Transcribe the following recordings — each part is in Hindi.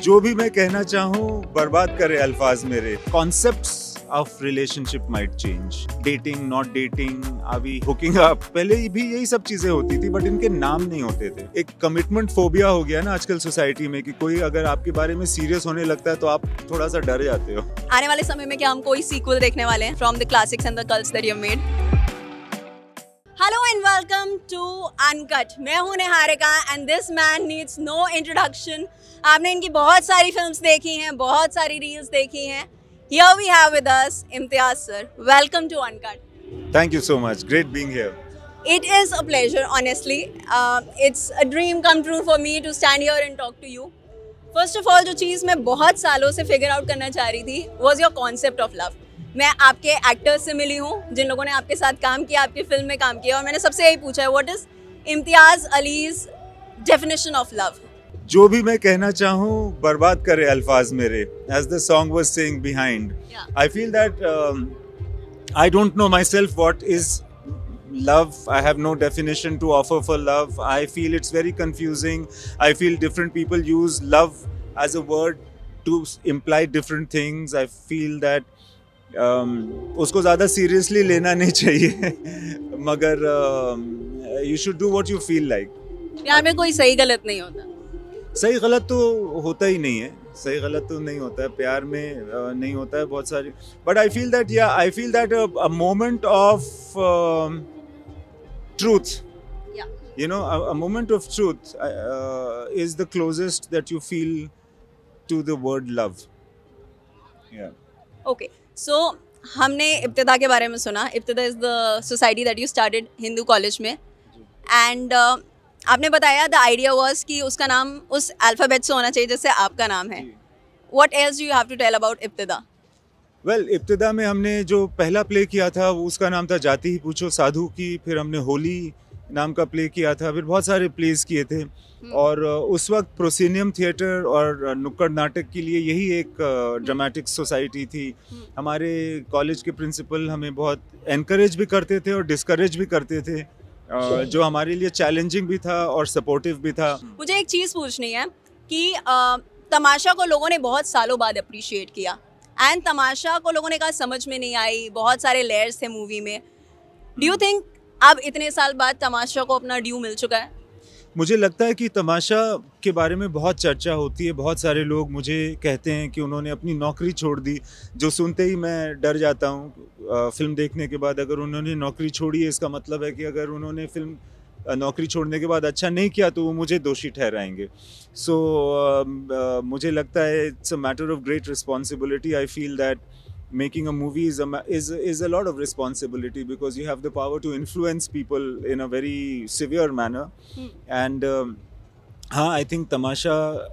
जो भी मैं कहना चाहूँ बर्बाद करे अल्फाज मेरे. Concepts of relationship might change. Dating, not dating, अभी hooking up, पहले भी यही सब चीजें होती थी, बट इनके नाम नहीं होते थे. एक कमिटमेंट फोबिया हो गया ना आजकल सोसाइटी में कि कोई अगर आपके बारे में सीरियस होने लगता है तो आप थोड़ा सा डर जाते हो. आने वाले समय में क्या हम कोई सीक्वल देखने वाले हैं from the classics and the cults that you have made? Hello and welcome to uncut. मैं हूं Niharika and this man needs no introduction. आपने इनकी बहुत सारी फिल्म्स देखी हैं, बहुत सारी रील्स देखी हैं. Here we have with us Imtiaz sir. Welcome to Uncut. Thank you so much. Great being here. It is a pleasure, honestly. It's a dream come true for me to stand here and talk to you. First of all, जो चीज़ मैं बहुत सालों से figure out करना चाह रही थी was your concept of love. मैं आपके एक्टर्स से मिली हूँ जिन लोगों ने आपके साथ काम किया, आपकी फिल्म में काम किया, और मैंने सबसे यही पूछा है what is Imtiaz अली's definition of love? जो भी मैं कहना चाहूँ बर्बाद करे अल्फाज मेरे, as the song was saying behind. Yeah. I feel that I don't know myself what is love. I have no definition to offer for love. I feel it's very confusing. I feel different people use love as a word to imply different things. I feel that उसको ज़्यादा सीरियसली लेना नहीं चाहिए मगर you should do what you feel like. प्यार में कोई सही गलत नहीं होता. सही गलत तो होता ही नहीं है, सही गलत तो नहीं होता है प्यार में, नहीं होता है बहुत सारी. But I feel that a moment of truth, you know, a moment of truth is the closest that you feel to the word love. Yeah. Okay, so हमने इब्तिदा के बारे में सुना. Ibtida is the society that you started Hindu College में, एंड आपने बताया द आइडिया वाज कि उसका नाम उस अल्फ़ाबेट से होना चाहिए जैसे आपका नाम है. What else do you have to tell about Ibtida? Well, Ibtida में हमने जो पहला प्ले किया था वो उसका नाम था जाति ही पूछो साधु की. फिर हमने होली नाम का प्ले किया था. फिर बहुत सारे प्लेस किए थे. और उस वक्त प्रोसिनियम थिएटर और नुक्कड़ नाटक के लिए यही एक ड्रामेटिक सोसाइटी थी. हमारे कॉलेज के प्रिंसिपल हमें बहुत एनकरेज भी करते थे और डिस्करेज भी करते थे, जो हमारे लिए चैलेंजिंग भी था और सपोर्टिव भी था. मुझे एक चीज़ पूछनी है कि तमाशा को लोगों ने बहुत सालों बाद अप्रिशिएट किया, एंड तमाशा को लोगों ने कहा समझ में नहीं आई, बहुत सारे लेयर्स थे मूवी में. डू यू थिंक अब इतने साल बाद तमाशा को अपना ड्यू मिल चुका है? मुझे लगता है कि तमाशा के बारे में बहुत चर्चा होती है. बहुत सारे लोग मुझे कहते हैं कि उन्होंने अपनी नौकरी छोड़ दी, जो सुनते ही मैं डर जाता हूँ. फिल्म देखने के बाद अगर उन्होंने नौकरी छोड़ी है इसका मतलब है कि अगर उन्होंने फिल्म नौकरी छोड़ने के बाद अच्छा नहीं किया तो वो मुझे दोषी ठहराएंगे. सो मुझे लगता है it's a matter of great responsibility. I feel that making a movie is a lot of responsibility because you have the power to influence people in a very severe manner. And हाँ, I think तमाशा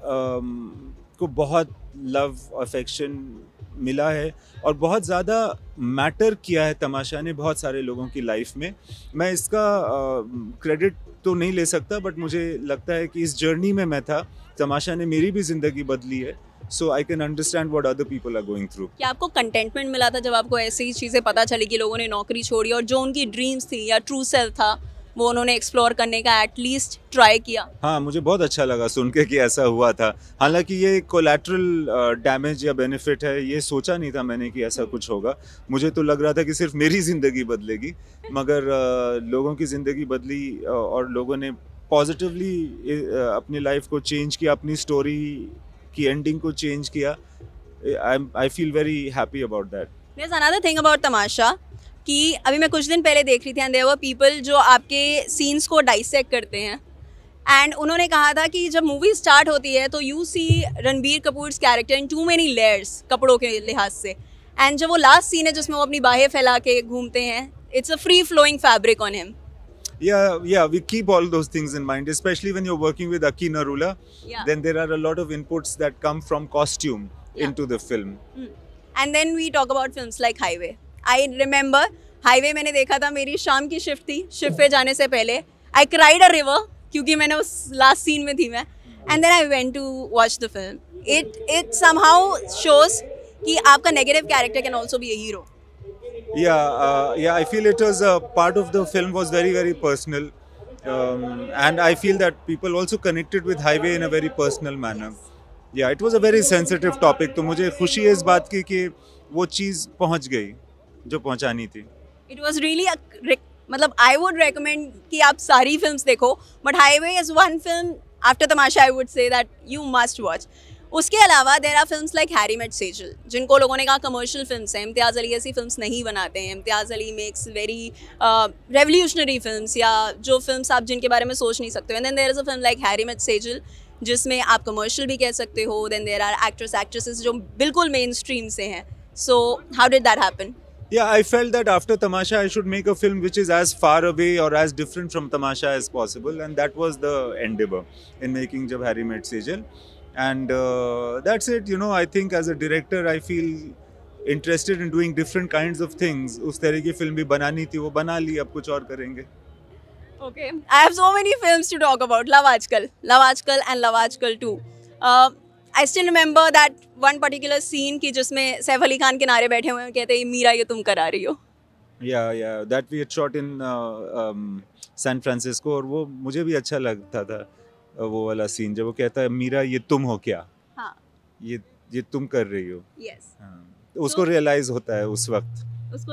को बहुत लव अफेक्शन मिला है और बहुत ज़्यादा मैटर किया है तमाशा ने बहुत सारे लोगों की लाइफ में. मैं इसका क्रेडिट तो नहीं ले सकता, बट मुझे लगता है कि इस जर्नी में मैं था. तमाशा ने मेरी भी ज़िंदगी बदली है. So I can understand what other people are going through. क्या आपको कंटेंटमेंट मिला था जब आपको ऐसी चीज़ें पता चली कि लोगों ने नौकरी छोड़ी और जो उनकी ड्रीम्स थी या ट्रू सेल्फ था वो उन्होंने एक्सप्लोर करने का एटलीस्ट ट्राई किया? हाँ, मुझे बहुत अच्छा लगा सुन के कि ऐसा हुआ था. हालांकि ये कोलैटरल डैमेज या बेनिफिट है, ये सोचा नहीं था मैंने कि ऐसा कुछ होगा. मुझे तो लग रहा था कि सिर्फ मेरी ज़िंदगी बदलेगी, मगर लोगों की ज़िंदगी बदली और लोगों ने पॉजिटिवली अपनी लाइफ को चेंज किया, अपनी स्टोरी की एंडिंग को चेंज किया. I feel very happy about that. There is another thing about Tamasha कि अभी मैं कुछ दिन पहले देख रही थी एंड देयर वर पीपल जो आपके सीन्स को डाइसेक्ट करते हैं, एंड उन्होंने कहा था कि जब मूवी स्टार्ट होती है तो you see Ranbir Kapoor's character in too many layers कपड़ों के लिहाज से, एंड जब वो लास्ट सीन है जिसमें वो अपनी बाहें फैला के घूमते हैं, it's a free flowing fabric on him. Yeah, we keep all those things in mind, especially when you're working with Aki Narula. Then there are a lot of inputs that come from costume into the film. And then we talk about films like Highway. I remember Highway मैंने देखा था, मेरी शाम की शिफ्ट थी, शिफ्ट पे जाने से पहले I cried a river क्योंकि मैंने उस लास्ट सीन में थी मैं, and then I went to watch the film. It somehow shows कि आपका negative character can also be a hero. Yeah, I feel it was a part of the film was very, very personal, and I feel that people also connected with Highway in a very personal manner. या it was a very sensitive topic, तो मुझे खुशी है इस बात की कि वो चीज़ पहुंच गई जो पहुंचानी थी. इट वॉज रियली मतलब आई वुड रिकमेंड कि आप सारी फिल्म्स देखो, but Highway is one film after Tamasha I would say that you must watch. उसके अलावा there are films like Harry met Sejal, जिनको लोगों ने कहा कमर्शियल फिल्म्स हैं. इम्तियाज़ अली ऐसी फिल्म्स नहीं बनाते हैं. Imtiaz Ali makes very revolutionary films, या जो फिल्म्स आप जिनके बारे में सोच नहीं सकते. And then there is a film like Harry met Sejal, जिसमें आप कमर्शियल भी कह सकते हो. देन देर आर एक्ट्रेसेस जो बिल्कुल मेन स्ट्रीम से हैं. So how did that happen? Yeah, I felt that after Tamasha, I should make a film which is as far away or as different from Tamasha as possible, and that was the endeavor in making Jab Harry Met Sejal. And that's it. You know, I think as a director, I feel interested in doing different kinds of things. उस तरह की फिल्म भी बनानी थी, वो बना ली, अब कुछ और करेंगे. Okay, I have so many films to talk about. Love Aajkal and Love Aajkal 2. I still remember that one particular scene कि जिसमें सैफ अली खान किनारे बैठे हुए हैं, कहते हैं मीरा ये तुम करा रही हो. Yeah, that we had shot in San Francisco, और वो मुझे भी अच्छा लगता था वो वाला सीन जब वो कहता है मीरा ये तुम हो क्या. हाँ. ये तुम कर रही हो. Yes. हाँ. तो उसको रियलाइज होता है उस वक्त.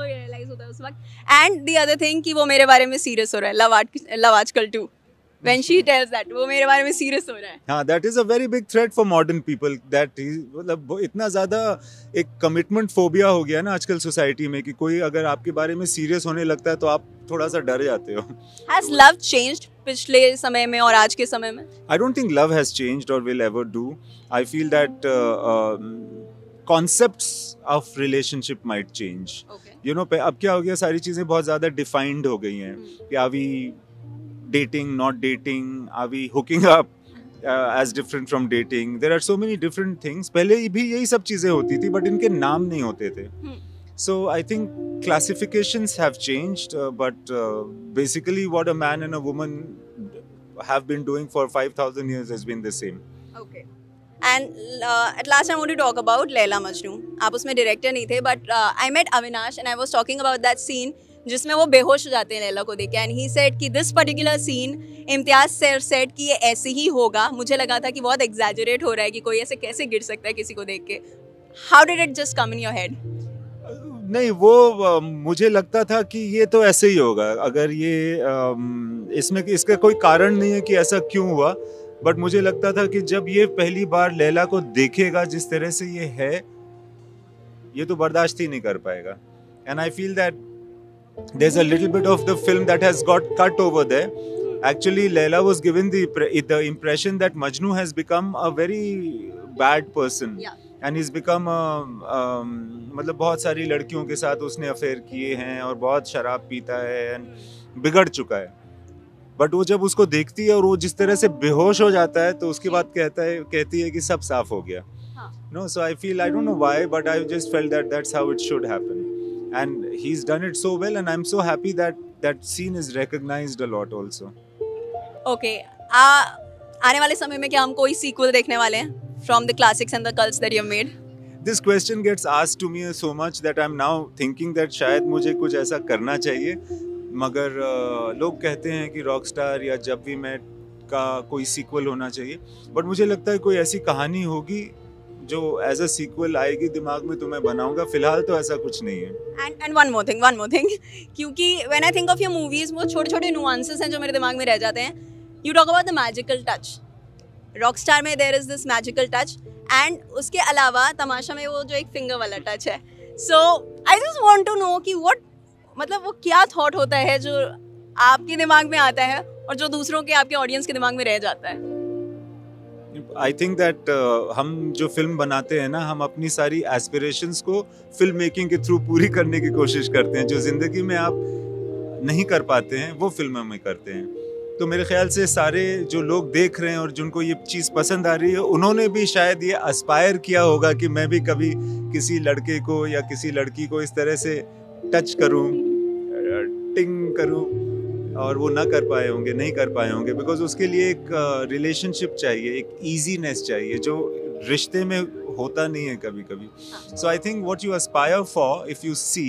एंड द अदर थिंग कि वो मेरे बारे में सीरियस हो रहा है. लव आजकल 2. When she tells that वो मेरे बारे में सीरियस हो रहा है. हाँ, that is a very big threat for modern people. That is मतलब इतना ज़्यादा एक कमिटमेंट फोबिया हो गया ना आजकल सोसाइटी में कि कोई अगर आपके बारे में सीरियस होने लगता है तो आप थोड़ा सा डर जाते हो. Has love changed पिछले समय में और आज के समय में? I don't think love has changed or will ever do. I feel that concepts of relationship might change. Okay. You know, अब क्या हो गया, सारी चीज़ें बहुत ज़्यादा डिफाइंड हो गई हैं कि are we dating, not dating, are we hooking up as different from dating. There are so many different things. पहले भी यही सब चीज़ें होती थी बट इनके नाम नहीं होते थे. So I think classifications have changed, but basically what a man and a woman have been doing for 5,000 years has been the same. Okay. And at last I want to talk about Laila Majnoo. आप उसमें डायरेक्टर नहीं थे, but I met Avinash and I was talking about that scene जिसमें वो बेहोश हो जाते हैं लैला को देख के. एंड ही सेड कि this particular scene Imtiaz sir said कि ये ऐसे ही होगा. मुझे लगा था कि बहुत एग्जैजरेट हो रहा है कि कोई ऐसे कैसे गिर सकता है किसी को देख के. How did it just come in your head? नहीं, वो मुझे लगता था कि ये तो ऐसे ही होगा. अगर ये इसमें इसका कोई कारण नहीं है कि ऐसा क्यों हुआ, बट मुझे लगता था कि जब ये पहली बार लैला को देखेगा जिस तरह से ये है, ये तो बर्दाश्त ही नहीं कर पाएगा. And I feel that there's a little bit of the film that has got cut over there. Actually, Laila was given the impression that Majnoo has become a very bad person. Yeah. And he's become मतलब बहुत सारी लड़कियों के साथ उसने अफेयर किए हैं और बहुत शराब पीता है and बिगड़ चुका है. बट वो जब उसको देखती है और वो जिस तरह से बेहोश हो जाता है तो उसके बाद कहती है कि सब साफ हो गया. No, so I feel, I don't know why, but I just felt that that's how it should happen. And he's done it so well, and I'm so happy that that scene is recognized a lot also. Okay. आने वाले समय में क्या हम कोई सीक्वल देखने वाले हैं from the classics and the cults that you have made? This question gets asked to me so much that I'm now thinking that शायद मुझे कुछ ऐसा करना चाहिए. मगर लोग कहते हैं कि रॉकस्टार या जब वी मेट का कोई सीक्वल होना चाहिए. बट मुझे लगता है कोई ऐसी कहानी होगी जो एज अ सीक्वल आएगी दिमाग में तो मैं बनाऊंगा. फिलहाल तो ऐसा कुछ नहीं है. एंड वन मोर थिंग क्योंकि when I think of your movies वो छोटे छोटे नुआंसेस हैं जो मेरे दिमाग में रह जाते हैं. You talk about the magical touch. Rockstar में there is this magical touch, and उसके अलावा तमाशा में वो जो एक फिंगर वाला टच है. So I just want to know कि व्हाट, मतलब वो क्या थॉट होता है जो आपके दिमाग में आता है और जो दूसरों के, आपके ऑडियंस के दिमाग में रह जाता है. आई थिंक दैट हम जो फिल्म बनाते हैं ना, हम अपनी सारी एस्पिरेशंस को फिल्म मेकिंग के थ्रू पूरी करने की कोशिश करते हैं. जो जिंदगी में आप नहीं कर पाते हैं वो फिल्मों में करते हैं. तो मेरे ख्याल से सारे जो लोग देख रहे हैं और जिनको ये चीज़ पसंद आ रही है, उन्होंने भी शायद ये एस्पायर किया होगा कि मैं भी कभी किसी लड़के को या किसी लड़की को इस तरह से टच करूं, टिंग करूं, और वो नहीं कर पाए होंगे बिकॉज उसके लिए एक रिलेशनशिप चाहिए, एक ईजीनेस चाहिए जो रिश्ते में होता नहीं है कभी कभी. So I think what you aspire for, if you see,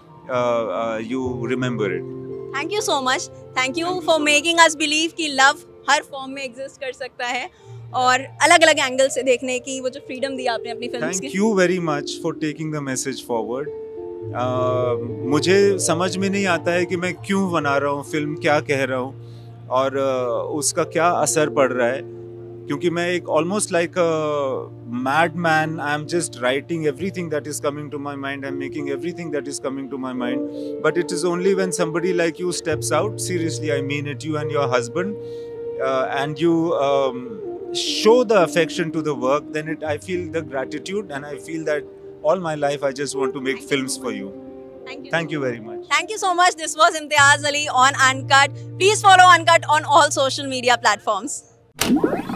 you remember it. Thank you so much. Thank you for making us believe कि लव हर फॉर्म में एग्जिस्ट कर सकता है और अलग अलग एंगल से देखने की वो जो फ्रीडम दी आपने अपनी फिल्म्स की। Thank you very much for taking the message forward. मुझे समझ में नहीं आता है कि मैं क्यों बना रहा हूँ फिल्म, क्या कह रहा हूँ और उसका क्या असर पड़ रहा है, क्योंकि मैं एक almost like mad man, I am just writing everything that is coming to my mind, I am making everything that is coming to my mind, but it is only when somebody like you steps out, seriously I mean it, you and your husband, and you show the affection to the work, then I feel the gratitude, and I feel that all my life I just want to make films for you. Thank you very much. Thank you so much. This was Imtiaz Ali on Uncut. Please follow Uncut on all social media platforms.